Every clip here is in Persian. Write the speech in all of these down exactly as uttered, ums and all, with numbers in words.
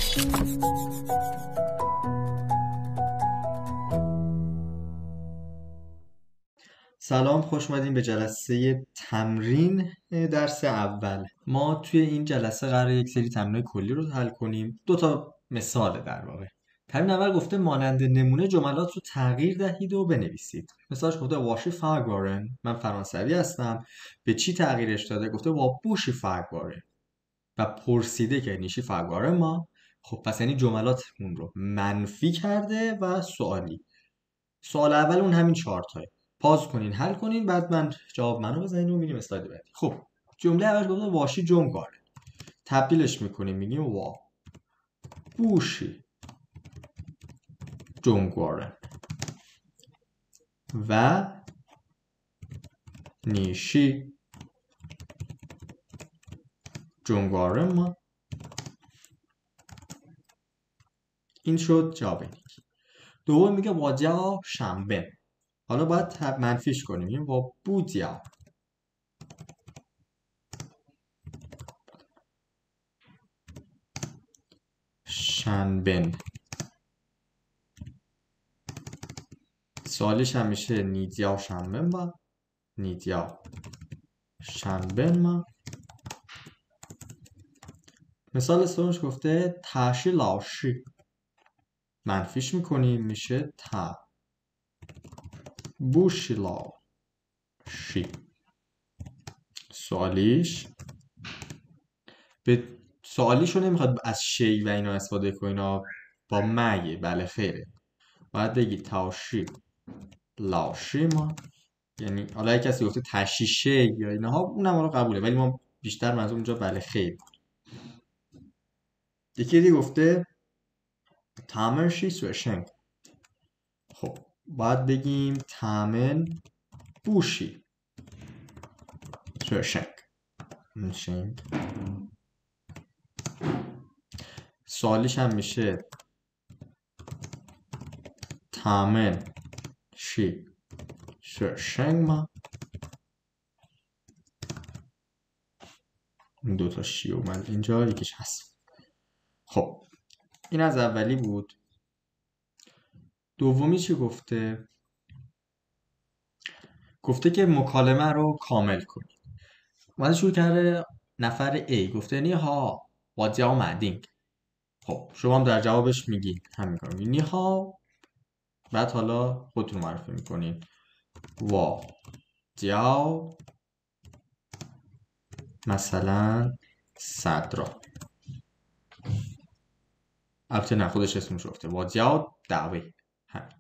سلام، خوش اومدین به جلسه تمرین درس اول. ما توی این جلسه قراره یک سری تمرین کلی رو حل کنیم. دو تا مثال در واقع. تمرین اول گفته مانند نمونه جملات رو تغییر دهید و بنویسید. مثالش گفته واشی فرگوارن، من فرانسوی هستم. به چی تغییرش داده؟ گفته وا بوشی فرگوارن و پرسیده که نیشی فرگوارن ما. خب پس یعنی جملاتمون رو منفی کرده و سوالی. سوال اول اون همین چهار تایی. پاز کنین، حل کنین، بعد من جواب منو بزنین و میریم اسلاید بعدی. خب جمله اول گفته واشی جونگاره، تبدیلش میکنیم میگیم وا بوشی جونگاره و نیشی جونگاره ما. این شد جواب نیک. دوم میگه واجا شنبه، حالا باید منفیش کنیم میگیم وا بودیا شنبن. سوالیش هم میشه نیدیا شنبن با نیدیا شنبن ما. مثال سومش گفته تاشی لاشی، منفیش میکنیم میشه تا بوشی لاشی. سوالیش به سوالیشو نمیخواد از شی و اینا استفاده کنین، با مگه بله خیره باید بگی تاشی لاشی ما. یعنی حالا یک کسی گفته تاشی شی یا اینها اونم رو قبوله، ولی ما بیشتر منظور اونجا بله خیر. یکی دیگه گفته تامرشی سوشنگ، خب باید بگیم تامن بوشی سوشنگ شنگ. سوالیش هم میشه تامن شی سوشنگ ما. این دوتا شی اومد اینجا، یکیش هست. خب این از اولی بود. دومی چی گفته؟ گفته که مکالمه رو کامل کنید. اومده شروع کرده نفر A گفته نی ها واجاو مدینگ. خب شما هم در جوابش میگین همین کار میگین نی ها، بعد حالا خودتون معرفی میکنین وا جاو مثلا صدرا. البته نه خودش اسمش گفته وا جاو دعوی. همین.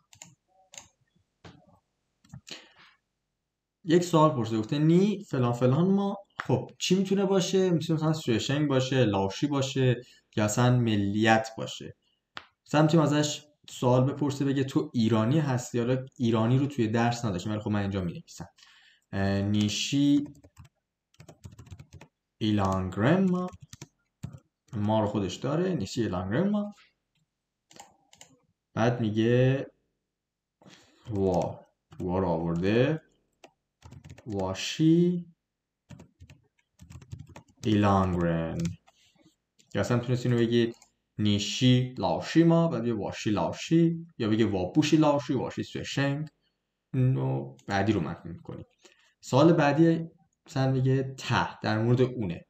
یک سوال پرسیده گفته نی فلان فلان ما. خب چی میتونه باشه؟ میتونه مثلا سوشنگ باشه، لاشی باشه، یا اصلا ملیت باشه. مثلا میتونیم ازش سوال بپرسه بگه تو ایرانی هستی؟ حالا ایرانی رو توی درس نداشتم ولی خب من اینجا مینویسم نیشی ایلانگرن ما. ما رو خودش داره نیشی ایلانگرن ما. بعد میگه وا وا رو آورده واشی ایلانگرن. یا اصلا میتونست اینو بگید نیشی لاشی ما، بعد بگه واشی لاشی، یا بگه وابوشی لاشی واشی سوشنگ. اینو بعدی رو منفی میکنیم. سوال بعدی مثلا میگه ته در مورد اونه،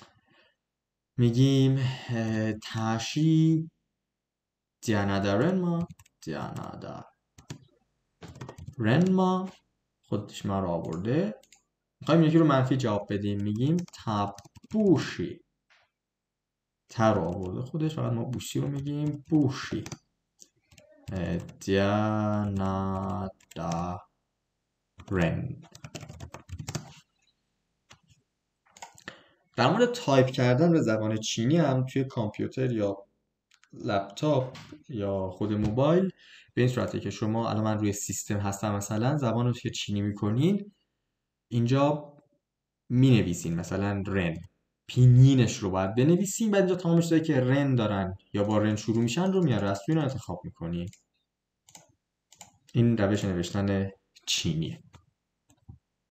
میگیم تاشی دیانادارن ما دیانادارن ما. خودش ما رو آورده. میخوایم یکی رو منفی جواب بدیم میگیم تبوشی. تا رو آورده خودش، فقط ما بوشی رو میگیم بوشی دیانادارن. در مورد تایپ کردن به زبان چینی هم توی کامپیوتر یا لپتاپ یا خود موبایل به این صورته که شما الان من روی سیستم هستم، مثلا زبان رو که چینی میکنین اینجا مینویسین مثلا رن، پینینش رو باید بنویسین، بعد اینجا تمامش داره که رن دارن یا با رن شروع میشن رو میاره از توی رو انتخاب میکنین. این روش نوشتن چینیه.